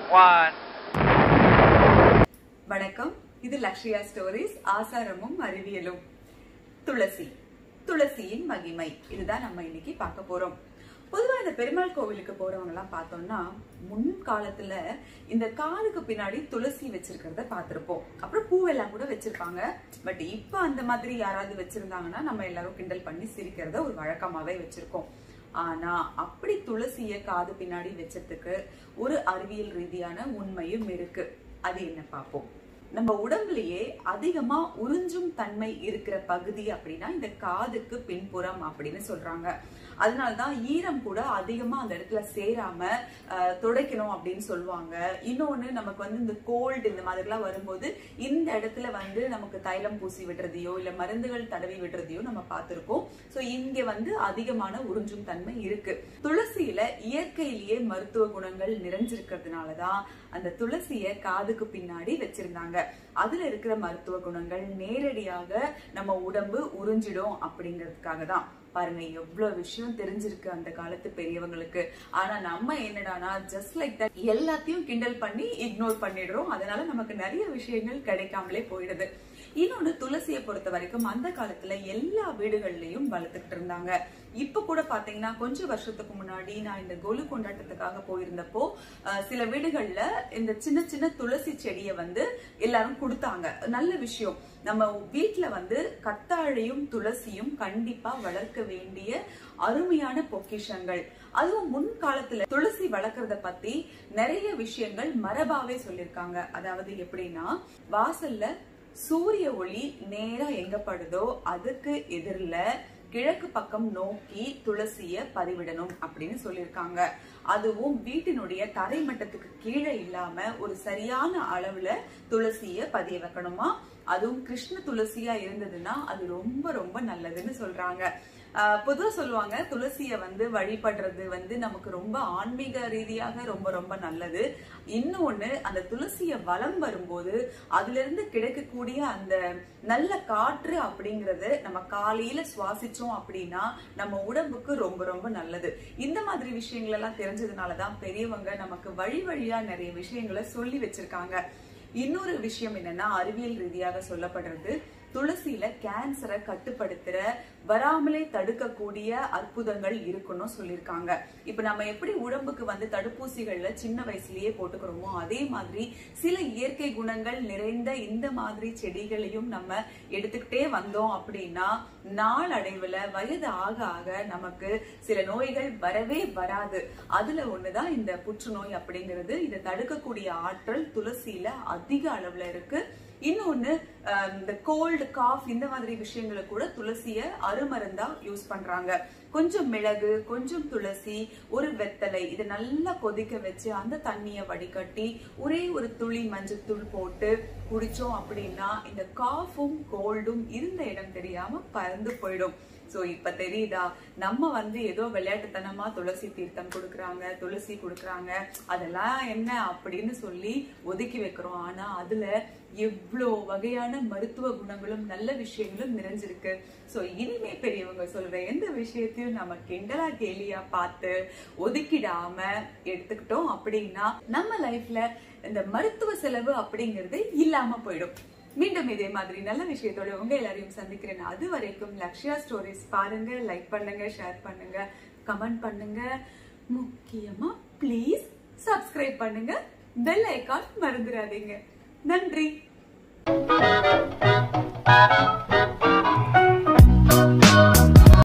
one. வணக்கம், இது Lakshya stories. ஆசாரமும் அறிவியலும். துளசி, துளசியின் மகிமை, இதுதான் நம்ம இன்னைக்கு பார்க்க போறோம். பொதுவா இந்த பெருமாள் கோவிலுக்கு போறவங்க எல்லாம் பார்த்தோம்னா முன்காலத்துல இந்த காதுக்கு பின்னாடி துளசி வச்சிருக்கிறத பார்த்திருப்போம். அப்புறம் பூவெல்லாம் கூட வச்சிருப்பாங்க. பட் இப்ப அந்த மாதிரி யாராவது வச்சிருந்தாங்கன்னா நம்ம எல்லாரும் கிண்டல் பண்ணி சிரிக்கிறத ஒரு வழக்கமாவே வச்சிருக்கோம். ஆனா அப்படி துளசிய காது பின்னாடி வச்சதுக்கு ஒரு அறிவியல் ரீதியான உண்மையும் இருக்கு. அது என்ன பார்ப்போம். நம்ம உடம்புலயே அதிகமா உறிஞ்சும் தன்மை இருக்கிற பகுதி அப்படின்னா இந்த காதுக்கு பின்புறம் அப்படின்னு சொல்றாங்க. அதனாலதான் ஈரம் கூட அதிகமா அந்த இடத்துல சேராம துடைக்கணும் அப்படின்னு சொல்லுவாங்க. இன்னொன்னு, நமக்கு வந்து இந்த கோல்டு இந்த மாதிரி எல்லாம் வரும்போது இந்த இடத்துல வந்து நமக்கு தைலம் பூசி விடுறதையோ இல்ல மருந்துகள் தடவி விடுறதையோ நம்ம பார்த்திருக்கோம். சோ இங்க வந்து அதிகமான உறிஞ்சும் தன்மை இருக்கு. துளசியில இயற்கையிலேயே மருத்துவ குணங்கள் நிறைஞ்சிருக்கிறதுனாலதான் அந்த துளசிய காதுக்கு பின்னாடி வச்சிருந்தாங்க. அதுல இருக்கிற மருத்துவ குணங்கள் நேரடியாக நம்ம உடம்பு உறிஞ்சிடும் அப்படிங்கிறதுக்காக தான். பாருங்க, எவ்வளவு விஷயம் தெரிஞ்சிருக்கு அந்த காலத்து பெரியவங்களுக்கு. ஆனா நம்ம என்னடானா ஜஸ்ட் லைக் தட் எல்லாத்தையும் கிண்டல் பண்ணி இக்னோர் பண்ணிடுறோம். அதனால நமக்கு நிறைய விஷயங்கள் கிடைக்காமலே போயிடுது. இன்னொன்னு, துளசியை பொறுத்த வரைக்கும் அந்த காலத்துல எல்லா வீடுகள்லயும் வளர்த்துக்கிட்டு இருந்தாங்க. இப்ப கூட பாத்தீங்கன்னா கொஞ்சம் வருஷத்துக்கு முன்னாடி நான் இந்த கொலு கொண்டாட்டத்துக்காக போயிருந்தப்போ சில வீடுகள்ல இந்த சின்ன சின்ன துளசி செடியை வந்து எல்லாரும் கொடுத்தாங்க. நல்ல விஷயம். நம்ம வீட்டுல வந்து கத்தாழையும் துளசியும் கண்டிப்பா வளர்க்க வேண்டிய அருமையான பொக்கிஷங்கள். அதுவும் முன்காலத்துல துளசி வளர்க்கறத பத்தி நிறைய விஷயங்கள் மரபாவே சொல்லிருக்காங்க. அதாவது எப்படின்னா, வாசல்ல சூரிய ஒளி நேரா எங்க படுதோ அதுக்கு எதிரில கிழக்கு பக்கம் நோக்கி துளசிய பதிவிடணும் அப்படின்னு சொல்லியிருக்காங்க. அதுவும் வீட்டினுடைய தரை மட்டத்துக்கு கீழே இல்லாம ஒரு சரியான அளவுல துளசிய பதிய வைக்கணுமா. அதுவும் கிருஷ்ண துளசியா இருந்ததுன்னா அது ரொம்ப ரொம்ப நல்லதுன்னு சொல்றாங்க. பொதுவா சொல்லுவாங்க துளசிய வந்து வழிபடுறது வந்து நமக்கு ரொம்ப ஆன்மீக ரீதியாக ரொம்ப ரொம்ப நல்லது. இன்னொன்னு, அந்த துளசிய வலம் வரும்போது அதுல இருந்து கிடைக்கக்கூடிய அந்த நல்ல காற்று அப்படிங்கறது நம்ம காலையில சுவாசிச்சோம் அப்படின்னா நம்ம உடம்புக்கு ரொம்ப ரொம்ப நல்லது. இந்த மாதிரி விஷயங்கள் எல்லாம் தெரிஞ்சதுனாலதான் பெரியவங்க நமக்கு வழி வழியா நிறைய விஷயங்களை சொல்லி வச்சிருக்காங்க. இன்னொரு விஷயம் என்னன்னா, அறிவியல் ரீதியாக சொல்லப்படுறது, துளசியில கேன்சரை கட்டுப்படுத்துற வராமலே தடுக்கக்கூடிய அற்புதங்கள் இருக்குன்னு சொல்லியிருக்காங்க. இப்ப நம்ம எப்படி உடம்புக்கு வந்து தடுப்பூசிகள்ல சின்ன வயசுலயே போட்டுக்கிறோமோ அதே மாதிரி சில இயற்கை குணங்கள் நிறைந்த இந்த மாதிரி செடிகளையும் நம்ம எடுத்துக்கிட்டே வந்தோம் அப்படின்னா நாளடைவுல வயது ஆக ஆக நமக்கு சில நோய்கள் வரவே வராது. அதுல ஒண்ணுதான் இந்த புற்றுநோய் அப்படிங்கிறது. இதை தடுக்கக்கூடிய ஆற்றல் துளசியில அதிக அளவுல இருக்கு. இன்னொன்னு, இந்த கோல்டு காஃப் இந்த மாதிரி விஷயங்களை கூட துளசிய அருமருந்தா யூஸ் பண்றாங்க. கொஞ்சம் மிளகு, கொஞ்சம் துளசி, ஒரு வெத்தலை, இதை நல்லா கொதிக்க வச்சு அந்த தண்ணிய வடிகட்டி ஒரே ஒரு துளி மஞ்சள் போட்டு குடிச்சோம் அப்படின்னா இந்த காஃபும் கோல்டும் இருந்த இடம் தெரியாம பறந்து போயிடும். சோ இப்ப தெரியுதா, நம்ம வந்து ஏதோ விளையாட்டுத்தனமா துளசி தீர்த்தம் கொடுக்கறாங்க, துளசி கொடுக்கறாங்க, அதெல்லாம் என்ன அப்படின்னு சொல்லி ஒதுக்கி வைக்கிறோம். ஆனா அதுல எவ்வளோ வகையான மருத்துவ குணங்களும் நல்ல விஷயங்களும் நிறைஞ்சிருக்கு. சோ இனிமே பெரியவங்க சொல்ற எந்த விஷயத்தையும் நம்ம கிண்டலா கேலியா பார்த்து ஒதுக்கிடாம எடுத்துக்கிட்டோம் அப்படின்னா நம்ம லைஃப்ல இந்த மருத்துவ செலவு அப்படிங்கிறது இல்லாம போயிடும். மீண்டும் இதே மாதிரி நல்ல விஷயத்தோட உங்க எல்லாரையும் சந்திக்கிறேன். அது வரைக்கும் லக்ஷ்யா ஸ்டோரிஸ் பாருங்க, லைக் பண்ணுங்க, ஷேர் பண்ணுங்க, கமெண்ட் பண்ணுங்க. முக்கியமா ப்ளீஸ் சப்ஸ்கிரைப் பண்ணுங்க, பெல் ஐகான் மறந்துடாதீங்க. நன்றி.